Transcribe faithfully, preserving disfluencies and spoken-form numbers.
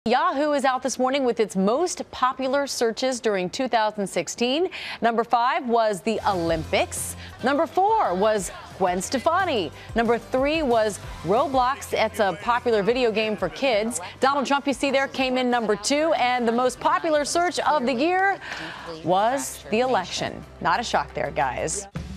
Yahoo is out this morning with its most popular searches during two thousand sixteen. Number five was the Olympics. Number four was Gwen Stefani. Number three was Roblox. It's a popular video game for kids. Donald Trump, you see there, came in number two. And the most popular search of the year was the election. Not a shock there, guys.